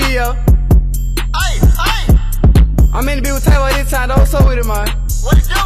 Leo. I'm in the beat with Tavo this time, though. So with it, man. What it do?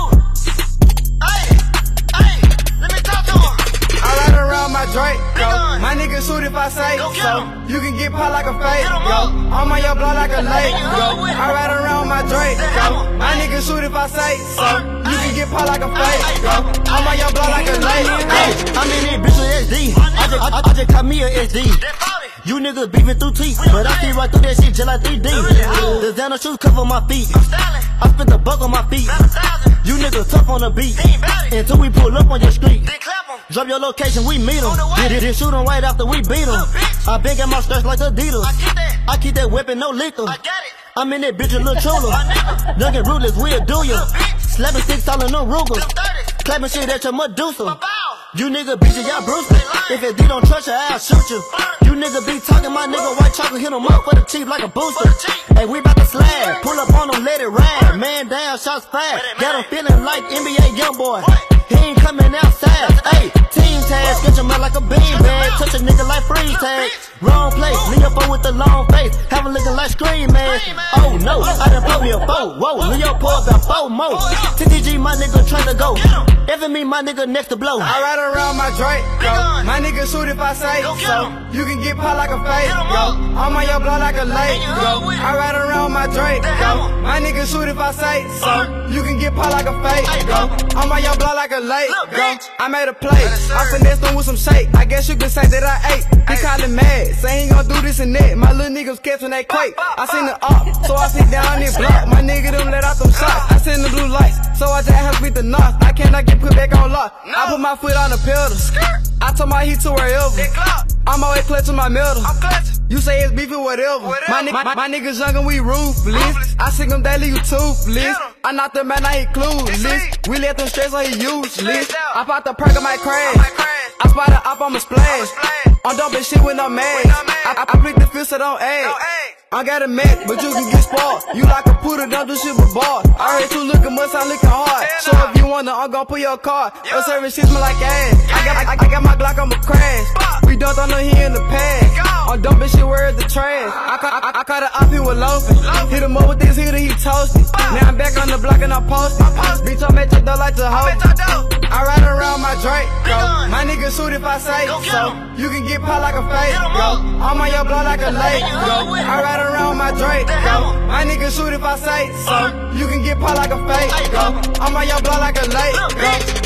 Let me talk to him. I ride around my Drake, yo. Gun. My niggas shoot if I say Go get so. 'em. You can get popped like a fake, Get 'em yo. up. I'm on your block like a lake, Nigga, yo. roll with it. I ride around my Drake, Say yo. hammer. My niggas shoot if I say so. You can get popped like a fake, Ay, yo. I'm on your block like a lake, yo. I'm in that bitch with SD. I just caught me a SD. That 40. You niggas beefing through teeth, but I see right through that shit just like 3D. Designer shoes cover my feet. I'm styling. I spent a buck on my feet. 7,000. You niggas tough on the beat. He ain't bout it. Until we pull up on your street. Then clap him. Drop your location, we meet 'em. On the way. Then shoot 'em right after we beat 'em. Little bitch. I been got my skirts like Adidas. I get that. I keep that weapon, no lethal. I got it. I'm in that bitch a little chulo. My nigga. Dunkin' ruthless, we'll do ya. Little bitch. Slapping sticks all in no Rugers. Them 30s. Clapping shit at your Medusa. Bow. You nigga bitches, y'all Brewster. If it D don't trust you, I'll shoot you. You nigga be talking, my nigga white chocolate hit 'em up for the cheap like a booster. Hey, we bout to slide, pull up on 'em, let it ride. Man down, shots fired. Got 'em feeling like NBA YoungBoy. He ain't coming outside. Hey, team tag, sketch 'em out like a beanbag. Touch a nigga like freeze tag. Wrong place, Leo Poe with the long face. Have 'em looking like Scream Man. Oh no, I done put me a foe. Whoa, Leo Poe about 4 more. TDG, my nigga trying to go. Evan me, my nigga next to blow. I ride around my Drake, yo. gun. My niggas shoot if I say Go get so. 'em. You can get popped like a fake, Get 'em yo. up. I'm on your block like a lake, And you yo. roll with it. I ride around my Drake, Say yo. hammer. My niggas shoot if I say so. You can get popped like a fake, Ay, yo. go. I'm on your block like a lake, Look, yo. bitch. I made a play. Yes, I sir. finessed him with some shake. I guess you can say that I ate. He callin' mad, say he ain't gon' do this and that. My little niggas catch when they quake. I seen the up, so I sit down on this block. My nigga them let out them shots. I seen the blue lights, so I just help with the knots. I cannot get put back on lock. I put my foot on the pedal. I told my heat to wherever. That clock. I'm always clutching my metal. I'm clutching. You say it's beefing, whatever. My niggas young and we ruthless. I sing them daily, you toothless. Get 'em. I knocked them man, now he clueless. see. We let them stress, so he useless. Stressed out. I pop the perk, I might crash. I might crash. I spot it up, I'ma splash. splash. I'm dumping shit with no mask. no mask. I plead the fist, so don't ask. No eggs. I got a Mac, but you can get spoiled. You like a poodle, don't do shit with bars. I heard you looking much, I'm looking hard. So if you wanna, I'm gon' pull your car. Your service shit smell like ass. I got my Glock, I'ma crash. We dumped on her here in the past. I'm dumping shit, where's the trash? I caught a op, he was loafing. Hit him up with this hitter, he toasted. Now I'm back on the block and I'm posted. Bitch, I'm at your door like Jehovah. I ride around my Drake, yo. My niggas shoot if I say Go get so. 'em. You can get popped like a fake, Get 'em yo. up. I'm on your block like a lake, And you yo. roll with it. I ride around my Drake, Say yo. hammer. My niggas shoot if I say so. You can get popped like a fake, Ay, yo. go. I'm on your block like a lake, Look, yo. bitch.